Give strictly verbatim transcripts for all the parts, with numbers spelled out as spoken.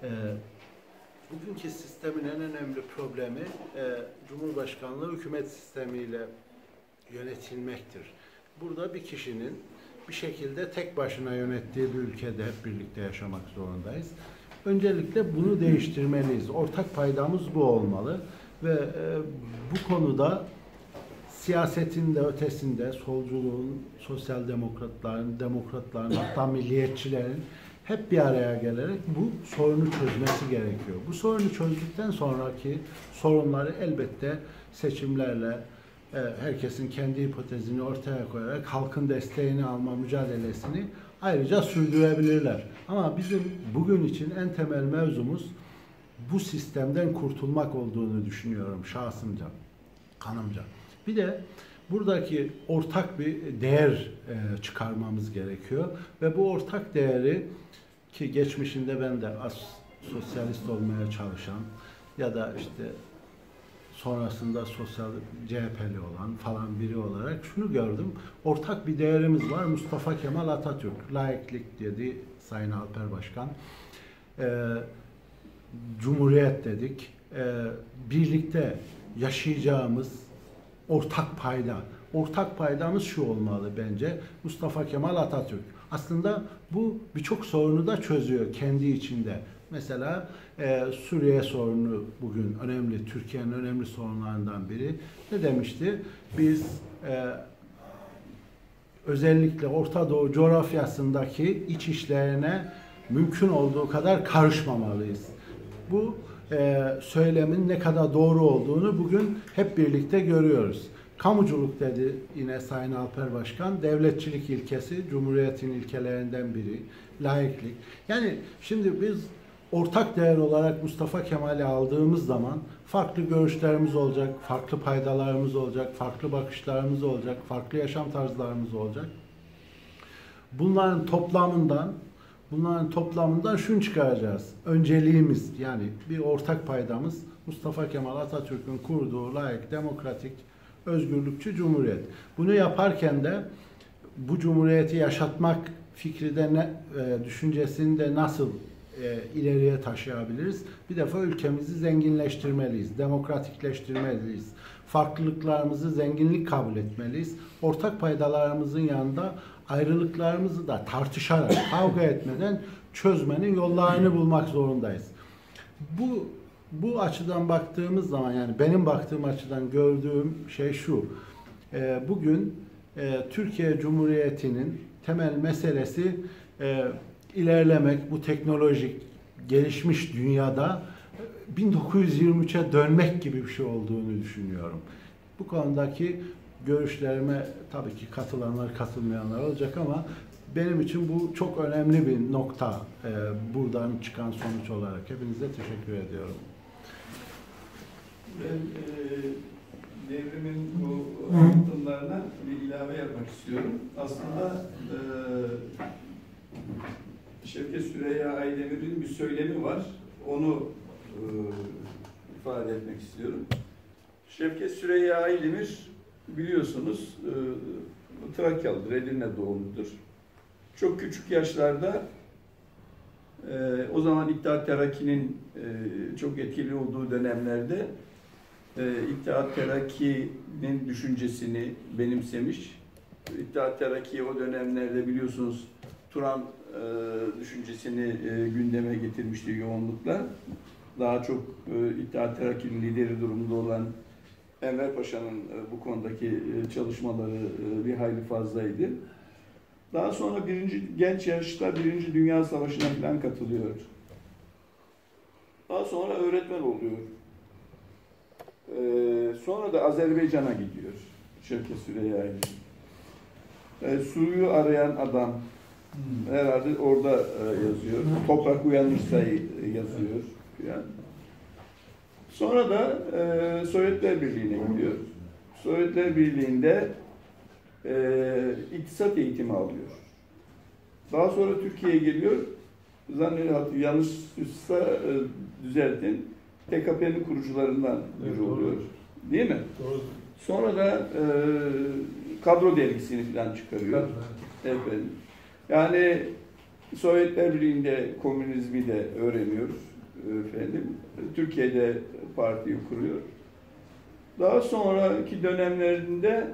Ee, bugünkü sistemin en önemli problemi e, Cumhurbaşkanlığı hükümet sistemiyle yönetilmektir. Burada bir kişinin bir şekilde tek başına yönettiği bir ülkede hep birlikte yaşamak zorundayız. Öncelikle bunu değiştirmeliyiz. Ortak paydamız bu olmalı ve e, bu konuda siyasetin de ötesinde solculuğun, sosyal demokratların, demokratların, hatta milliyetçilerin hep bir araya gelerek bu sorunu çözmesi gerekiyor. Bu sorunu çözdükten sonraki sorunları elbette seçimlerle, herkesin kendi hipotezini ortaya koyarak halkın desteğini alma mücadelesini ayrıca sürdürebilirler. Ama bizim bugün için en temel mevzumuz bu sistemden kurtulmak olduğunu düşünüyorum şahsımca, kanımca. Bir de buradaki ortak bir değer çıkarmamız gerekiyor ve bu ortak değeri, ki geçmişinde ben de az sosyalist olmaya çalışan ya da işte sonrasında sosyal C H P'li olan falan biri olarak şunu gördüm. Ortak bir değerimiz var. Mustafa Kemal Atatürk. Laiklik dedi Sayın Alper Başkan. Ee, Cumhuriyet dedik. Ee, birlikte yaşayacağımız ortak payda. Ortak paydamız şu olmalı bence. Mustafa Kemal Atatürk. Aslında bu birçok sorunu da çözüyor kendi içinde. Mesela e, Suriye sorunu bugün önemli, Türkiye'nin önemli sorunlarından biri. Ne demişti? Biz e, özellikle Orta Doğu coğrafyasındaki iç işlerine mümkün olduğu kadar karışmamalıyız. Bu e, söylemin ne kadar doğru olduğunu bugün hep birlikte görüyoruz. Kamuculuk dedi yine Sayın Alper Başkan, devletçilik ilkesi, Cumhuriyet'in ilkelerinden biri, laiklik. Yani şimdi biz ortak değer olarak Mustafa Kemal'i aldığımız zaman farklı görüşlerimiz olacak, farklı paydalarımız olacak, farklı bakışlarımız olacak, farklı yaşam tarzlarımız olacak. Bunların toplamından, bunların toplamından şunu çıkaracağız. Önceliğimiz, yani bir ortak paydamız Mustafa Kemal Atatürk'ün kurduğu layık, demokratik, özgürlükçü cumhuriyet. Bunu yaparken de bu cumhuriyeti yaşatmak fikri de ne, e, düşüncesini de nasıl e, ileriye taşıyabiliriz? Bir defa ülkemizi zenginleştirmeliyiz, demokratikleştirmeliyiz. Farklılıklarımızı zenginlik kabul etmeliyiz. Ortak paydalarımızın yanında ayrılıklarımızı da tartışarak, kavga etmeden çözmenin yollarını bulmak zorundayız. Bu Bu açıdan baktığımız zaman, yani benim baktığım açıdan gördüğüm şey şu. E, bugün e, Türkiye Cumhuriyeti'nin temel meselesi e, ilerlemek, bu teknolojik gelişmiş dünyada bin dokuz yüz yirmi üçe dönmek gibi bir şey olduğunu düşünüyorum. Bu konudaki görüşlerime tabii ki katılanlar, katılmayanlar olacak ama benim için bu çok önemli bir nokta, e, buradan çıkan sonuç olarak. Hepinize teşekkür ediyorum. Ben e, devrimin bu anlatımlarına bir ilave yapmak istiyorum. Aslında e, Şevket Süreyya Aydemir'in bir söylemi var. Onu e, ifade etmek istiyorum. Şevket Süreyya Aydemir biliyorsunuz e, Trakyalıdır, Edirne doğumludur. Çok küçük yaşlarda e, o zaman İttihat Terakki'nin e, çok etkili olduğu dönemlerde e, İttihat Terakki'nin düşüncesini benimsemiş. İttihat Terakki o dönemlerde biliyorsunuz Turan e, düşüncesini e, gündeme getirmişti yoğunlukla. Daha çok e, İttihat Terakki'nin lideri durumunda olan Enver Paşa'nın e, bu konudaki e, çalışmaları e, bir hayli fazlaydı. Daha sonra birinci, genç yaşta Birinci Dünya Savaşı'na falan katılıyor. Daha sonra öğretmen oluyor. Ee, sonra da Azerbaycan'a gidiyor Şevket Süreyya Aydemir. Ee, suyu arayan adam hmm. herhalde orada e, yazıyor. Hmm. Toprak uyanırsa yazıyor. Yani. Sonra da e, Sovyetler Birliği'ne gidiyor. Sovyetler Birliği'nde e, iktisat eğitimi alıyor. Daha sonra Türkiye'ye geliyor. Zannediyorum yanlışsa e, düzeltin. T K P'nin kurucularından biri evet, oluyor. Değil mi? Doğru. Sonra da e, kadro dergisini falan çıkarıyor. Evet. Efendim. Yani Sovyetler Birliği'nde komünizmi de öğreniyor. efendim. Türkiye'de partiyi kuruyor. Daha sonraki dönemlerinde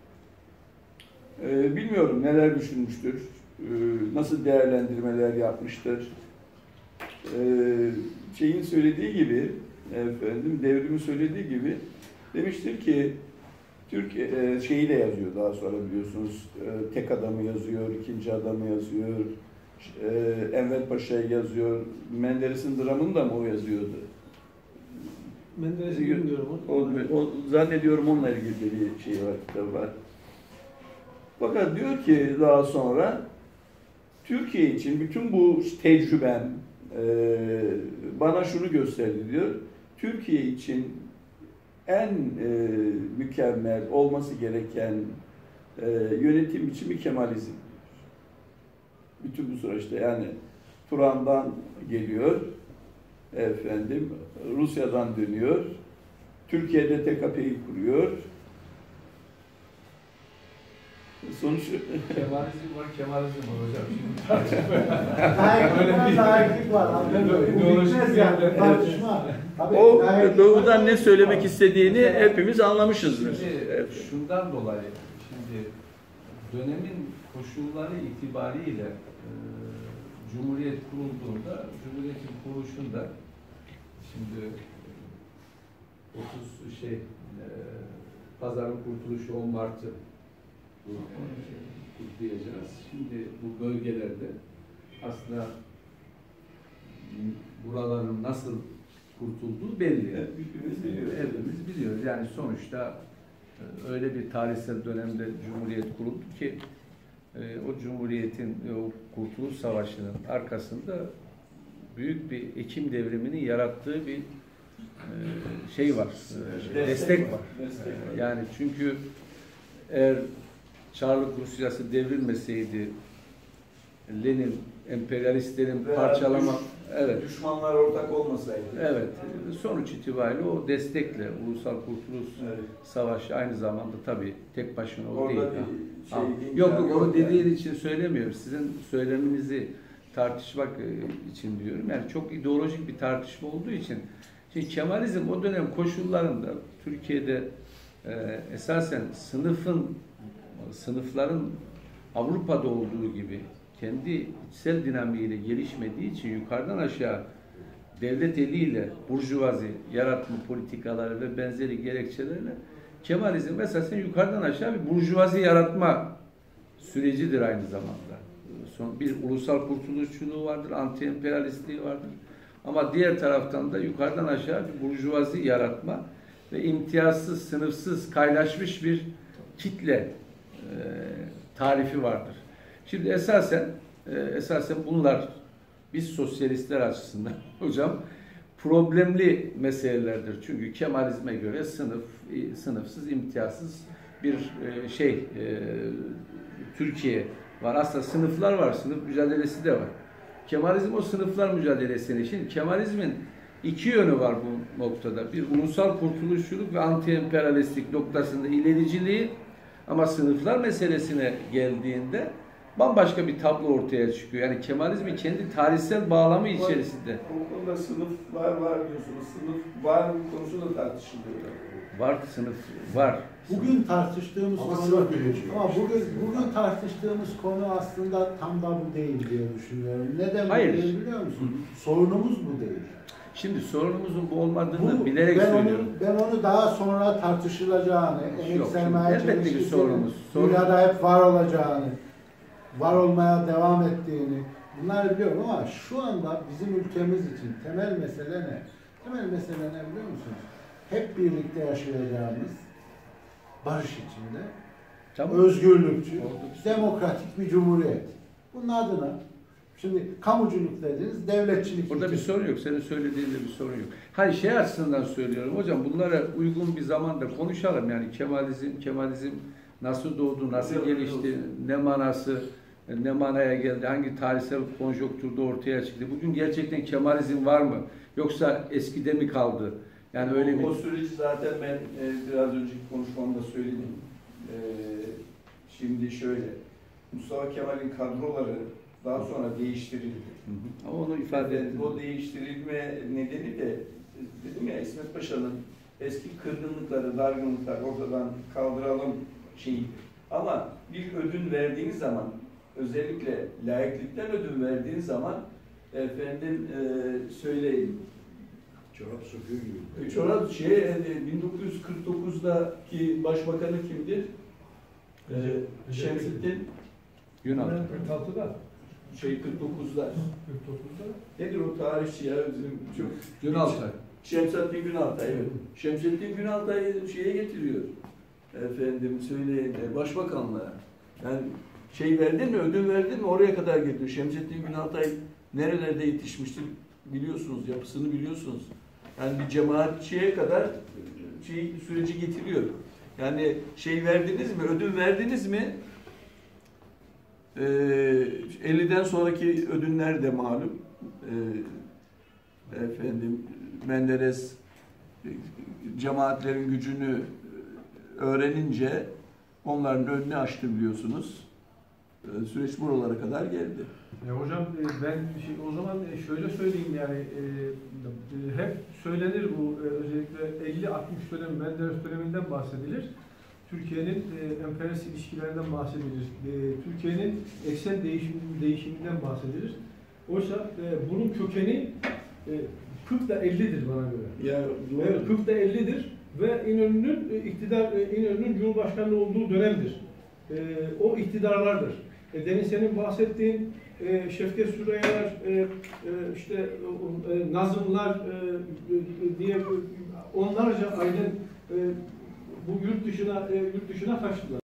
e, bilmiyorum neler düşünmüştür, e, nasıl değerlendirmeler yapmıştır. E, şeyin söylediği gibi, efendim, devrimin söylediği gibi demiştir ki Türkiye e, şeyi de yazıyor daha sonra biliyorsunuz. E, tek adamı yazıyor, ikinci adamı yazıyor. E, Enver Paşa'yı yazıyor. Menderes'in dramını da mı o yazıyordu? Menderes'i bilmiyorum. O, o, zannediyorum onunla ilgili bir şey var, kitabı var. Fakat diyor ki daha sonra Türkiye için bütün bu tecrübem e, bana şunu gösterdi diyor. Türkiye için en e, mükemmel olması gereken e, yönetim biçimi Kemalizm. Bütün bu süreçte yani Turan'dan geliyor, efendim Rusya'dan dönüyor, Türkiye'de T K P'yi kuruyor. Sonuç Kemalizm var, Kemalizm var hocam. Şimdi tartışma. Layıklık var, layıklık var. Bu bitmez yani, tartışma. o doğudan ne söylemek istediğini hepimiz anlamışızdır. Şimdi, evet. Şundan dolayı, şimdi dönemin koşulları itibariyle e, Cumhuriyet kurulduğunda, Cumhuriyet'in kuruluşunda şimdi otuz şey e, Pazarın kurtuluşu on Mart'ı kutlayacağız. Şimdi bu bölgelerde aslında buraların nasıl kurtulduğu belli. Hepimiz biliyoruz. Hepimiz biliyoruz. Yani sonuçta öyle bir tarihsel dönemde Cumhuriyet kuruldu ki o Cumhuriyet'in o Kurtuluş Savaşı'nın arkasında büyük bir Ekim devriminin yarattığı bir şey var, destek, destek var. Destek var. Yani çünkü eğer Çarlık Rusyası devrilmeseydi, Lenin, emperyalistlerin Veya parçalama, düş, evet, düşmanlar ortak olmasaydı. evet, sonuç itibariyle o destekle Ulusal Kurtuluş Evet. Savaşı aynı zamanda tabii tek başına o Orada değil. bir şey, Ha. inkar Yok yok onu dediğin yani. için söylemiyorum. Sizin söyleminizi tartışmak için diyorum. Yani çok ideolojik bir tartışma olduğu için. Şimdi Kemalizm o dönem koşullarında Türkiye'de e, esasen sınıfın sınıfların Avrupa'da olduğu gibi kendi içsel dinamiğiyle gelişmediği için yukarıdan aşağı devlet eliyle burjuvazi yaratma politikaları ve benzeri gerekçelerle Kemalizm esasen yukarıdan aşağı bir burjuvazi yaratma sürecidir aynı zamanda. Son bir ulusal kurtuluşçuluğu vardır, anti-emperyalistliği vardır. Ama diğer taraftan da yukarıdan aşağı bir burjuvazi yaratma ve imtiyazsız, sınıfsız, kaynaşmış bir kitle e, tarifi vardır. Şimdi esasen e, esasen bunlar biz sosyalistler açısından hocam problemli meselelerdir. Çünkü Kemalizme göre sınıf sınıfsız, imtiyazsız bir e, şey e, Türkiye var. Aslında sınıflar var, sınıf mücadelesi de var. Kemalizm o sınıflar mücadelesini. Şimdi Kemalizmin iki yönü var bu noktada. Bir ulusal kurtuluşçuluk ve anti-emperyalistlik noktasında ilericiliği, ama sınıflar meselesine geldiğinde bambaşka bir tablo ortaya çıkıyor. Yani Kemalizmin kendi tarihsel bağlamı içerisinde. O konuda sınıflar var diyorsunuz. Sınıf var konusu da tartışılıyor. Var, sınıf var. Bugün tartıştığımız Ama konu, sınıf bilici. ama bugün bugün tartıştığımız konu aslında tam da bu değil diye düşünüyorum. Neden Hayır. bu değil biliyor musun? Sorunumuz bu değil. Şimdi sorunumuzun bu olmadığını Bu, bilerek ben söylüyorum. Onu, ben onu daha sonra tartışılacağını, emek Yok, sermaye elbette ki çelişkisinin sorunumuz. Sorun- dünyada hep var olacağını, var olmaya devam ettiğini bunları biliyorum, ama şu anda bizim ülkemiz için temel mesele ne? Temel mesele ne biliyor musunuz? Hep birlikte yaşayacağımız, barış içinde, Tamam. özgürlükçü, Oldu. demokratik bir cumhuriyet. Bunun adına şimdi kamuculuk dediniz, devletçilik. Burada bir için. sorun yok. Senin söylediğinde bir sorun yok. Hayır, şey açısından söylüyorum hocam, bunlara uygun bir zamanda konuşalım. Yani Kemalizm, Kemalizm nasıl doğdu, nasıl gelişti, ne manası, ne manaya geldi, hangi tarihsel konjonktürde ortaya çıktı. Bugün gerçekten Kemalizm var mı? Yoksa eskide mi kaldı? Yani öyle bir... O süreci zaten ben e, biraz önceki konuşmamda söyledim. E, şimdi şöyle, Mustafa Kemal'in kadroları daha sonra değiştirildi. Hı hı. Ama onu ifade Evet, edin. o değiştirilme nedeni de dedim ya İsmet Paşa'nın eski kırgınlıkları, dargınlıklar ortadan kaldıralım şeyi. Ama bir ödün verdiğiniz zaman, özellikle laiklikten ödün verdiğiniz zaman efendim e, söyleyin. Çorap söküğü gibi. Çorap şey e, bin dokuz yüz kırk dokuzdaki başbakanı kimdir? E, Şemsettin Günal. kırk altıda. şey kırk dokuzlar. kırk dokuzda. Nedir o tarihçi ya? Bizim çok Günaltay. Şemsettin Günaltay, evet. Şemsettin Günaltay'ı şeye getiriyor. Efendim söyleyin, e, başbakanlığa. Yani şey verdin mi, ödül verdin mi oraya kadar getiriyor. Şemsettin Günaltay nerelerde yetişmiştir biliyorsunuz, yapısını biliyorsunuz. Yani bir cemaatçiye kadar şey süreci getiriyor. Yani şey verdiniz mi, ödül verdiniz mi? Ee, elliden sonraki ödünler de malum. Ee, efendim Menderes e, cemaatlerin gücünü öğrenince onların önünü açtı biliyorsunuz. Ee, süreç buralara kadar geldi. E, hocam e, ben şey, o zaman e, şöyle söyleyeyim yani e, e, hep söylenir bu e, özellikle elli altmış dönem Menderes döneminden bahsedilir. Türkiye'nin e, emperyalist ilişkilerinden bahsedilir. E, Türkiye'nin eksen değişim, değişiminden bahsedilir. Oysa e, bunun kökeni e, kırkta ellidir bana göre. Ya Evet, kırkta ellidir ve İnönü'nün e, iktidar e, İnönü'nün Cumhurbaşkanlığı olduğu dönemdir. E, o iktidarlardır. E, demin senin bahsettiğin e, Şevket Süreyyalar, e, e, işte e, Nazımlar e, e, diye onlarca aynen e, bu yurt dışına e, yurt dışına kaçtılar.